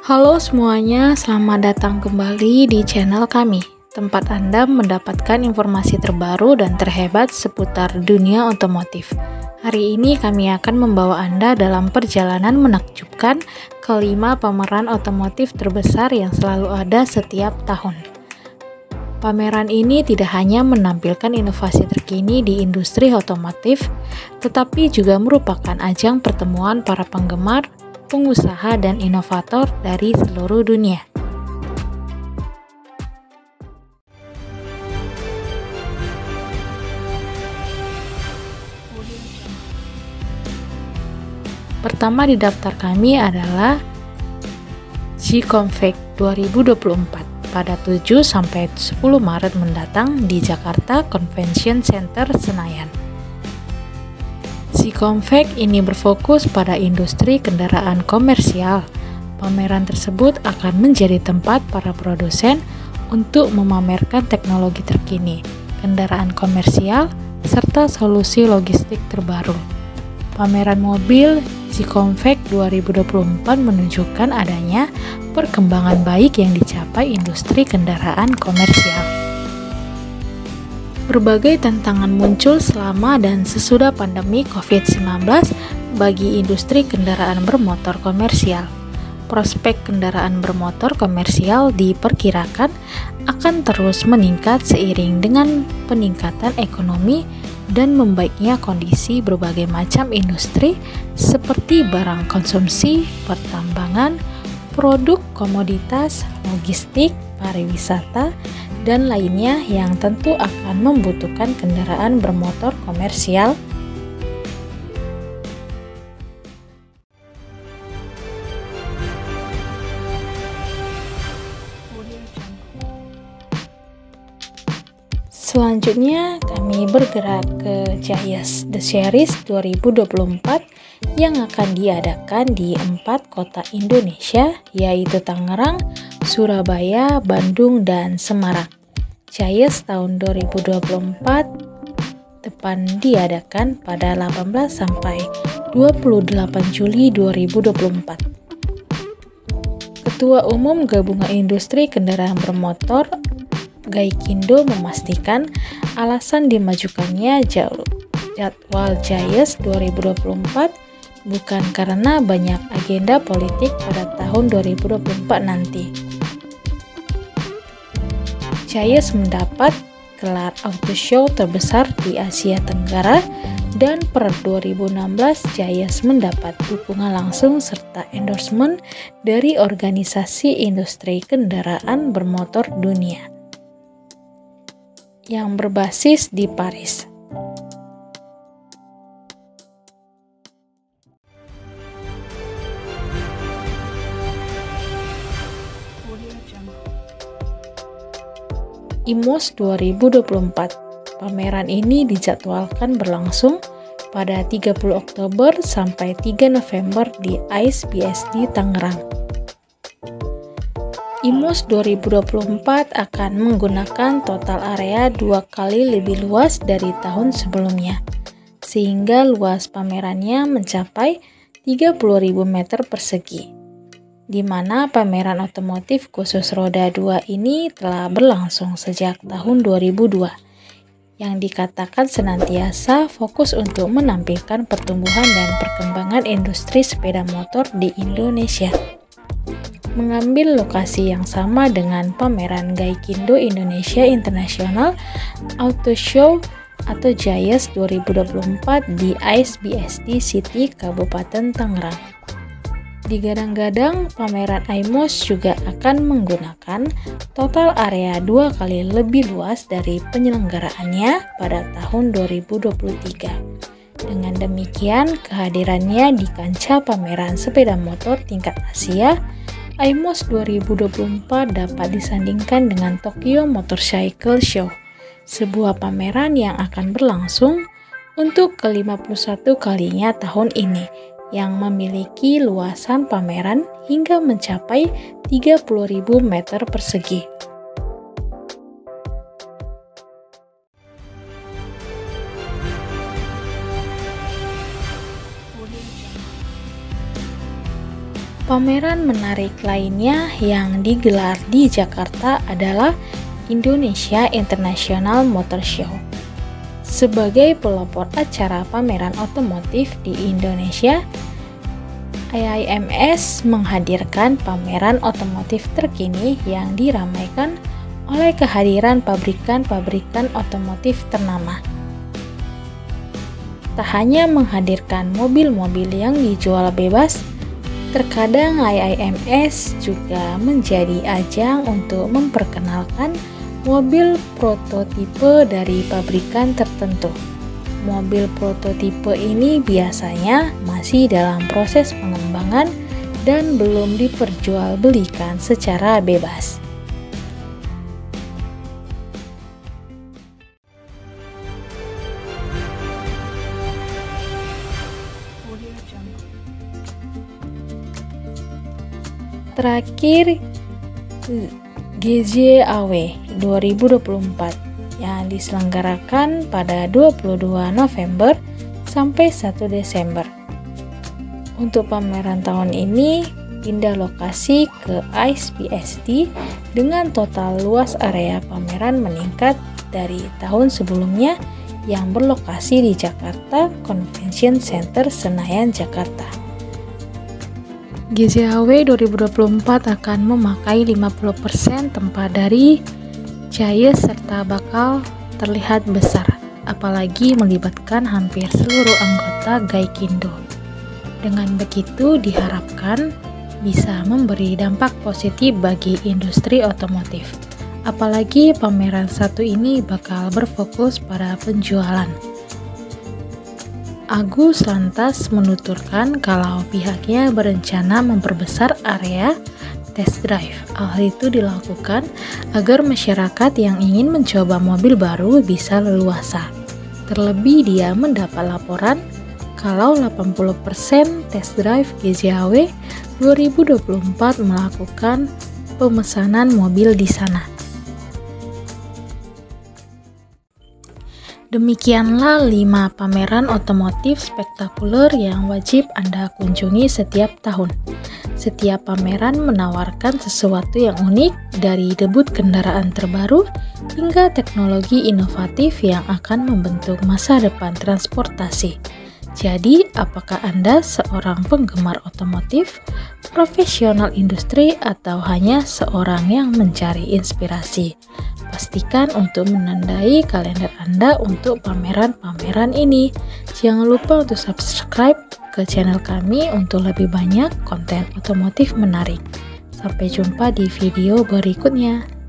Halo semuanya, selamat datang kembali di channel kami, tempat Anda mendapatkan informasi terbaru dan terhebat seputar dunia otomotif. Hari ini kami akan membawa Anda dalam perjalanan menakjubkan kelima pameran otomotif terbesar yang selalu ada setiap tahun. Pameran ini tidak hanya menampilkan inovasi terkini di industri otomotif, tetapi juga merupakan ajang pertemuan para penggemar, pengusaha, dan inovator dari seluruh dunia. Pertama di daftar kami adalah G-Convex 2024 pada 7-10 Maret mendatang di Jakarta Convention Center Senayan. G-Convex ini berfokus pada industri kendaraan komersial. Pameran tersebut akan menjadi tempat para produsen untuk memamerkan teknologi terkini, kendaraan komersial, serta solusi logistik terbaru. Pameran mobil G-Convex 2024 menunjukkan adanya perkembangan baik yang dicapai industri kendaraan komersial. Berbagai tantangan muncul selama dan sesudah pandemi COVID-19 bagi industri kendaraan bermotor komersial. Prospek kendaraan bermotor komersial diperkirakan akan terus meningkat seiring dengan peningkatan ekonomi dan membaiknya kondisi berbagai macam industri seperti barang konsumsi, pertambangan, produk komoditas, logistik, pariwisata, dan lainnya yang tentu akan membutuhkan kendaraan bermotor komersial. Selanjutnya kami bergerak ke Gias The Series 2024 yang akan diadakan di 4 kota Indonesia, yaitu Tangerang, Surabaya, Bandung, dan Semarang. Gias tahun 2024 depan diadakan pada 18 sampai 28 Juli 2024. Ketua Umum Gabungan Industri Kendaraan Bermotor Gaikindo memastikan alasan dimajukannya jadwal Gias 2024 bukan karena banyak agenda politik pada tahun 2024 nanti. Gias mendapat gelar auto show terbesar di Asia Tenggara dan per 2016 Gias mendapat dukungan langsung serta endorsement dari organisasi industri kendaraan bermotor dunia yang berbasis di Paris. IMOS 2024. Pameran ini dijadwalkan berlangsung pada 30 Oktober sampai 3 November di ICE Tangerang. IMOS 2024 akan menggunakan total area 2 kali lebih luas dari tahun sebelumnya, sehingga luas pamerannya mencapai 30.000 meter persegi, di mana pameran otomotif khusus roda 2 ini telah berlangsung sejak tahun 2002, yang dikatakan senantiasa fokus untuk menampilkan pertumbuhan dan perkembangan industri sepeda motor di Indonesia. Mengambil lokasi yang sama dengan pameran Gaikindo Indonesia International Auto Show atau Gias 2024 di ICE City Kabupaten Tangerang. Digadang-gadang pameran IMOS juga akan menggunakan total area 2 kali lebih luas dari penyelenggaraannya pada tahun 2023. Dengan demikian, kehadirannya di kancah pameran sepeda motor tingkat Asia, IMOS 2024 dapat disandingkan dengan Tokyo Motorcycle Show, sebuah pameran yang akan berlangsung untuk ke-51 kalinya tahun ini, yang memiliki luasan pameran hingga mencapai 30.000 meter persegi. Pameran menarik lainnya yang digelar di Jakarta adalah Indonesia International Motor Show. Sebagai pelopor acara pameran otomotif di Indonesia, IIMS menghadirkan pameran otomotif terkini yang diramaikan oleh kehadiran pabrikan-pabrikan otomotif ternama. Tak hanya menghadirkan mobil-mobil yang dijual bebas, terkadang IIMS juga menjadi ajang untuk memperkenalkan mobil prototipe dari pabrikan tertentu. Mobil prototipe ini biasanya masih dalam proses pengembangan dan belum diperjualbelikan secara bebas. Terakhir, GJAW 2024 yang diselenggarakan pada 22 November sampai 1 Desember. Untuk pameran tahun ini pindah lokasi ke ICE dengan total luas area pameran meningkat dari tahun sebelumnya yang berlokasi di Jakarta Convention Center Senayan, Jakarta. GJAW 2024 akan memakai 50% tempat dari Jaya serta bakal terlihat besar, apalagi melibatkan hampir seluruh anggota Gaikindo. Dengan begitu diharapkan bisa memberi dampak positif bagi industri otomotif. Apalagi pameran satu ini bakal berfokus pada penjualan. Agus lantas menuturkan kalau pihaknya berencana memperbesar area test drive. Hal itu dilakukan agar masyarakat yang ingin mencoba mobil baru bisa leluasa. Terlebih dia mendapat laporan kalau 80% test drive GJAW 2024 melakukan pemesanan mobil di sana. Demikianlah 5 pameran otomotif spektakuler yang wajib Anda kunjungi setiap tahun. Setiap pameran menawarkan sesuatu yang unik, dari debut kendaraan terbaru hingga teknologi inovatif yang akan membentuk masa depan transportasi. Jadi, apakah Anda seorang penggemar otomotif, profesional industri, atau hanya seorang yang mencari inspirasi? Pastikan untuk menandai kalender Anda untuk pameran-pameran ini. Jangan lupa untuk subscribe ke channel kami untuk lebih banyak konten otomotif menarik. Sampai jumpa di video berikutnya.